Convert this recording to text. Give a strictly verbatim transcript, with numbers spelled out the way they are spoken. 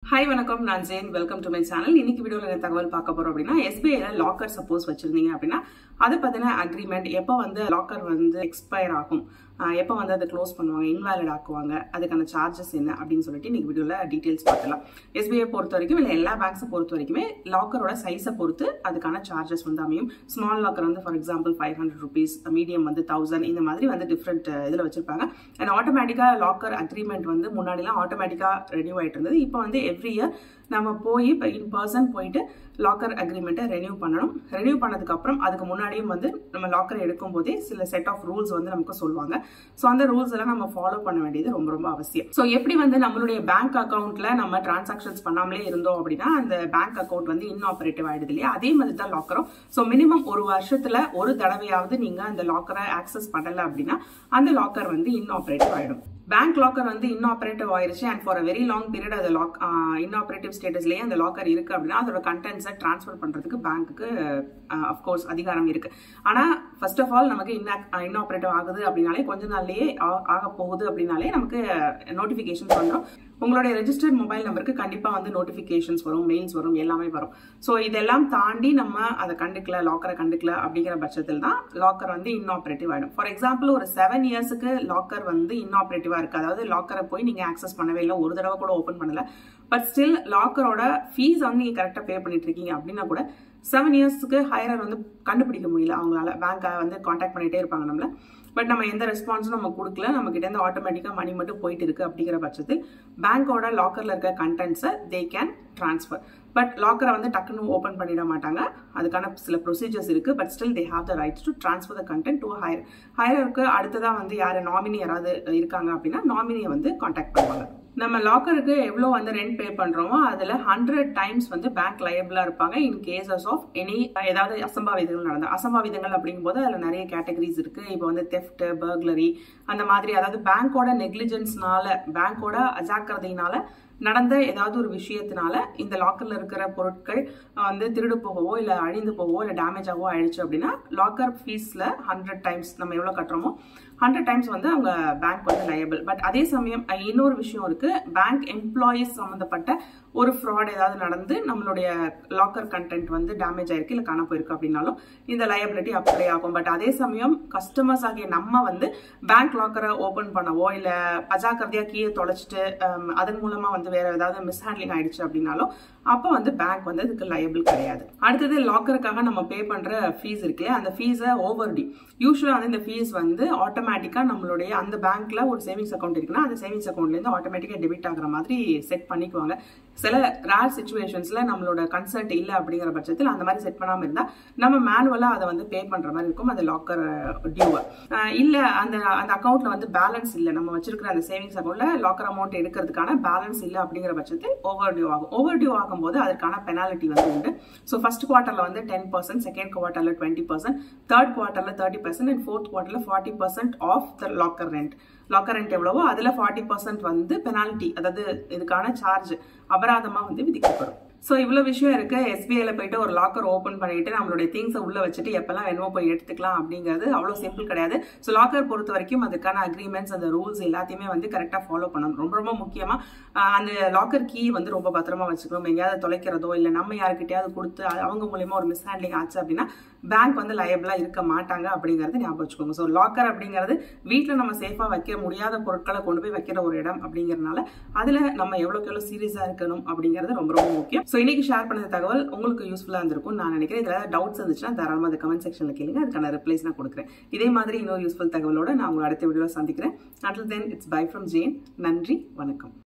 Hi, வணக்கம். நான் Jain. Welcome to my channel. இன்னைக்கு வீடியோல என்ன தகவல் பார்க்க போறோம் அப்படின்னா, S B I ல லாக்கர் சப்போஸ் வச்சிருந்தீங்க அப்படின்னா அதை பத்தின அக்ரிமெண்ட் எப்போ வந்து லாக்கர் வந்து எக்ஸ்பயர் ஆகும், எப்போ வந்து அதை க்ளோஸ் பண்ணுவாங்க, இன்வாலிட் ஆக்குவாங்க, அதுக்கான சார்ஜஸ் என்ன அப்படின்னு சொல்லிட்டு இன்னைக்கு வீடியோல டீடைல்ஸ் பார்க்கலாம். S B I பொறுத்த வரைக்கும் இல்லை எல்லா பேங்க்ஸை பொறுத்த வரைக்குமே லாக்கரோட சைஸை பொறுத்து அதுக்கான சார்ஜஸ் வந்து அமையும். ஸ்மால் லாக்கர் வந்து for example five hundred rupees, medium வந்து தௌசண்ட், இந்த மாதிரி வந்து டிஃப்ரெண்ட் இதில் வச்சிருப்பாங்க. அண்ட் ஆட்டோமேட்டிக்காக லாக்கர் அக்ரிமெண்ட் வந்து முன்னாடிலாம் ஆட்டோமேட்டிக்காக ரெனியூ ஆகிட்டு இருந்தது. இப்போ வந்து எவ்ரி இயர் நம்ம போய் இப்போ இன் பர்சன் போயிட்டு லாக்கர் அக்ரிமெண்ட்டை ரெனியூ பண்ணணும். ரெனியூ பண்ணதுக்கு அப்புறம் அதுக்கு முன்னாடியும் வந்து நம்ம லாக்கர் எடுக்கும் போதே சில செட் ஆஃப் ரூல்ஸ் வந்து நமக்கு சொல்லுவாங்க. ஸோ அந்த ரூல்ஸ் எல்லாம் நம்ம ஃபாலோ பண்ண வேண்டியது ரொம்ப ரொம்ப அவசியம். ஸோ எப்படி வந்து நம்மளுடைய பேங்க் அக்கௌண்ட்ல நம்ம டிரான்சாக்ஷன்ஸ் பண்ணாமலே இருந்தோம் அப்படின்னா அந்த பேங்க் அக்கௌண்ட் வந்து இன்ஆபரேட்டிவ் ஆயிடுது இல்லையா, அதே மாதிரி தான் லாக்கரும். ஸோ மினிமம் ஒரு வருஷத்துல ஒரு தடவையாவது நீங்க அந்த லாக்கரை ஆக்சஸ் பண்ணல அப்படின்னா அந்த லாக்கர் வந்து இன்ஆபரேட்டிவ் ஆயிடும். பேங்க் லாக்கர் வந்து இன்ஆபரேட்டிவ் ஆயிருச்சு and for a very long period அது லாக் இன்ஆபரேட்டிவ் ஸ்டேட்டஸ்லேயே அந்த லாக்கர் இருக்கு அப்படின்னா அதோட கண்டென்ட்ஸை டிரான்ஸ்ஃபர் பண்றதுக்கு பேங்க்குக்கு அஃப்கோர்ஸ் அதிகாரம் இருக்கு. ஆனா ஃபர்ஸ்ட் ஆஃப் ஆல் நமக்கு இன்ஆபரேட்டிவ் ஆகுது அப்படின்னாலே கொஞ்ச நாள்லயே ஆக போகுது அப்படின்னாலே நமக்கு நோட்டிபிகேஷன் வந்துடும். உங்களுடைய ரெஜிஸ்டர்ட் மொபைல் நம்பருக்கு கண்டிப்பா வந்து நோட்டிபிகேஷன்ஸ் வரும், மெயில்ஸ் வரும், எல்லாமே வரும். ஸோ இதெல்லாம் தாண்டி நம்ம அதை கண்டுக்கல, லாக்கரை கண்டுக்கல அப்படிங்கிற பட்சத்தில் தான் லாக்கர் வந்து இன்ஆபரேட்டிவ் ஆயிடும். ஃபார் எக்ஸாம்பிள் ஒரு செவன் இயர்ஸுக்கு லாக்கர் வந்து இன்ஆபரேட்டிவா இருக்கு, அதாவது லாக்கரை போய் நீங்க ஆக்சஸ் பண்ணவே இல்லை, ஒரு தடவை கூட ஓப்பன் பண்ணல, பட் ஸ்டில் லாக்கரோட ஃபீஸ் வந்து நீங்க கரெக்டா பே பண்ணிட்டு இருக்கீங்க அப்படின்னா கூட செவன் இயர்ஸ்க்கு ஹையர் வந்து கண்டுபிடிக்க முடியல அவங்களால. பேங்கை வந்து கான்டாக்ட் பண்ணிட்டே இருப்பாங்க நம்மள, பட் நம்ம எந்த ரெஸ்பான்ஸும் நம்ம கொடுக்கல, நம்ம கிட்ட இருந்து ஆட்டோமேட்டிக்கா மணி மட்டும் போயிட்டு இருக்கு அப்படிங்கிற பட்சத்தில் பேங்கோட லாக்கர்ல இருக்க கண்டென்ட்ஸை தே கேன் டிரான்ஸ்ஃபர். பட் லாக்கரை வந்து டக்குன்னு ஓப்பன் பண்ணிட மாட்டாங்க, அதுக்கான சில ப்ரொசீஜர்ஸ் இருக்கு. But still they have the rights to transfer the content to heir. ஹையருக்கு அடுத்ததான் வந்து யாரு நாமினி யாராவது இருக்காங்க அப்படின்னா நாமினியை வந்து கான்டாக்ட் பண்ணுவாங்க. நம்ம லாக்கருக்கு எவ்வளோ வந்து ரெண்ட் பே பண்றோமோ அதுல ஹண்ட்ரட் டைம்ஸ் வந்து பேங்க் லயபிளா இருப்பாங்க இன் கேசஸ் ஆஃப் எனி ஏதாவது அசம்பாவிதங்கள் நடந்தா. அசம்பாவிதங்கள் அப்படிங்கும் போது அதுல நிறைய கேட்டகரிஸ் இருக்கு. இப்போ வந்து தெஃப்ட், பர்க்லரி, அந்த மாதிரி, அதாவது பேங்கோட நெக்லிஜென்ஸ்னால, பேங்கோட அஜாக்கிரதையினால நடந்த ஏதாவது ஒரு விஷயத்தினால இந்த லாக்கர்ல இருக்கிற பொருட்கள் வந்து திருடு போகவோ இல்ல அழிந்து போகவோ இல்ல டேமேஜ் ஆகவோ ஆயிடுச்சு அப்படின்னா லாக்கர் ஃபீஸ்ல ஹண்ட்ரட் டைம்ஸ் நம்ம எவ்வளவு கட்டுறோமோ ஹண்ட்ரட் டைம்ஸ் வந்து அவங்க பேங்க் வந்து லயபிள். பட் அதே சமயம் இன்னொரு விஷயம் இருக்கு, பேங்க் எம்ப்ளாயிஸ் சம்பந்தப்பட்ட ஒரு ஃப்ராட் ஏதாவது நடந்து நம்மளுடைய லாக்கர் கண்டென்ட் வந்து டேமேஜ் ஆயிருக்கு இல்ல காண போயிருக்கு அப்படின்னாலும் இந்த லயபிலிட்டி அப்ளை ஆகும். பட் அதே சமயம் கஸ்டமர்ஸ் ஆகிய நம்ம வந்து பேங்க் லாக்கரை ஓபன் பண்ணவோ இல்ல அஜாக்கிரதையா கீழே தொலைச்சிட்டு அதன் மூலமா வந்து வேற ஏதாவது மிஸ்ஹேண்ட்லிங் ஆயிடுச்சு அப்படின்னாலும் அப்ப வந்து பேங்க் வந்து அதுக்கு லயபிள் கிடையாது. அடுத்தது லாக்கருக்காக நம்ம பே பண்ற ஃபீஸ் இருக்குல்ல, அந்த ஃபீஸை ஓவர் டியூ. யூஸ்வலா வந்து இந்த ஃபீஸ் வந்து ஆட்டோமேட்டிக்கா நம்மளுடைய அந்த பேங்க்ல ஒரு சேவிங்ஸ் அக்கௌண்ட் இருக்குன்னா அந்த சேவிங்ஸ் அக்கௌண்ட்ல இருந்து ஆட்டோமேட்டிக்கா டெபிட் ஆகுற மாதிரி செட் பண்ணிக்குவாங்க. சில ரேர் சிச்சுவேஷன்ஸ்ல நம்மளோட கன்சல்ட் இல்லை அப்படிங்கிற பட்சத்தில் அந்த மாதிரி செட் பண்ணாம இருந்தா நம்ம மேனுவலா அதை வந்து பே பண்ற மாதிரி இருக்கும் அந்த லாக்கர் டியூவை. இல்ல அந்த அந்த அக்கௌண்ட்ல வந்து பேலன்ஸ் இல்லை, நம்ம வச்சிருக்கிற அந்த சேவிங்ஸ் அக்கௌண்ட்ல லாக்கர் அமௌண்ட் எடுக்கிறதுக்கான பேலன்ஸ் இல்லை அப்படிங்கிற பட்சத்தில் ஓவர் டியூ ஆகும். ஓவர் டியூ ஆகும்போது அதற்கான பெனால்ட்டி வந்து உண்டு. ஸோ ஃபர்ஸ்ட் குவார்டர்ல வந்து டென் பர்சன்ட், செகண்ட் குவார்டர்ல டுவெண்ட்டி பர்சன்ட், தேர்ட் குவார்டர்ல தேர்ட்டி பர்சன்ட் அண்ட் ஃபோர்த் குவார்டர்ல forty percent of the locker rent. Locker rent எவ்வளவோ அதுல ஃபார்ட்டி பர்சன்ட் வந்து பெனால்ட்டி, அதாவது இதுக்கான சார்ஜ் அபராதமா வந்து விதிக்கப்படும். ஸோ இவ்வளவு விஷயம் இருக்கு. எஸ்பிஐல போயிட்டு ஒரு லாக்கர் ஓப்பன் பண்ணிட்டு நம்மளுடைய திங்ஸை உள்ள வச்சுட்டு எப்பெல்லாம் வேணுமோ போய் எடுத்துக்கலாம் அப்படிங்கிறது அவ்வளவு சிம்பிள் கிடையாது. ஸோ லாக்கர் பொறுத்த வரைக்கும் அதுக்கான அக்ரிமெண்ட்ஸ், அந்த ரூல்ஸ் எல்லாத்தையுமே வந்து கரெக்டா ஃபாலோ பண்ணணும். ரொம்ப ரொம்ப முக்கியமா அந்த லாக்கர் கீ வந்து ரொம்ப பத்திரமா வச்சுக்கணும். எங்கேயாவது தொலைக்கிறதோ இல்ல நம்ம யாருக்கிட்டையாவது கொடுத்து அவங்க மூலியமா ஒரு மிஸ்ஹேண்ட்லிங் ஆச்சு அப்படின்னா பேங்க் வந்து லயபிளா இருக்க மாட்டாங்க அப்படிங்கறது ஞாபகம் வச்சுக்கோங்க. ஸோ லாக்கர் அப்படிங்கிறது வீட்டுல நம்ம சேஃபா வைக்க முடியாத பொருட்களை கொண்டு போய் வைக்கிற ஒரு இடம் அப்படிங்கறதுனால அதுல நம்ம எவ்வளவுக்கு எவ்வளவு சீரியஸா இருக்கணும் அப்படிங்கிறது ரொம்ப ரொம்ப முக்கியம். ஸோ இன்னைக்கு ஷேர் பண்ண தகவல் உங்களுக்கு யூஸ்ஃபுல்லா இருந்திருக்கும் நான் நினைக்கிறேன். இதுல டவுட்ஸ் இருந்துச்சுன்னா தாராளமா அந்த கமெண்ட் செக்ஷன்ல கேளுங்க, அதுக்கான ரிப்ளைஸ் நான் கொடுக்குறேன். இதே மாதிரி இன்னொரு யூஸ்ஃபுல் தகவலோட நான் உங்களை அடுத்த வீடியோல சந்திக்கிறேன். Until then, it's bye from Jane. நன்றி, வணக்கம்.